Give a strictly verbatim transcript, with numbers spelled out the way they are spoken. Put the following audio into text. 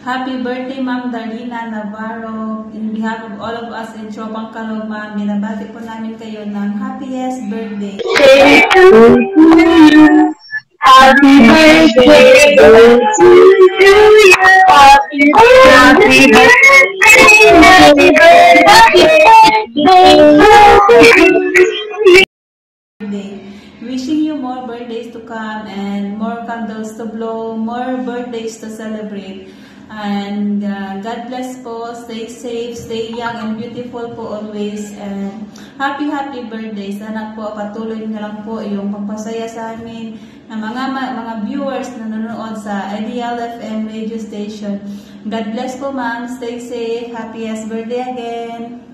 Happy birthday, Ma'am Darlina Navarro. In behalf of all of us in Tropangkalog, Ma'am, binabati po namin kayo ng happiest birthday. Happy birthday to you. Happy birthday. Happy birthday. Wishing you more birthdays to come and more candles to blow, more birthdays to celebrate. And uh, God bless po. Stay safe, stay young and beautiful po always. And happy, happy birthday. Sana po patuloy na lang po yung pagpasaya sa amin ng mga mga viewers na nanonood sa Ideal F M radio station. God bless po, ma'am. Stay safe. Happiest birthday again.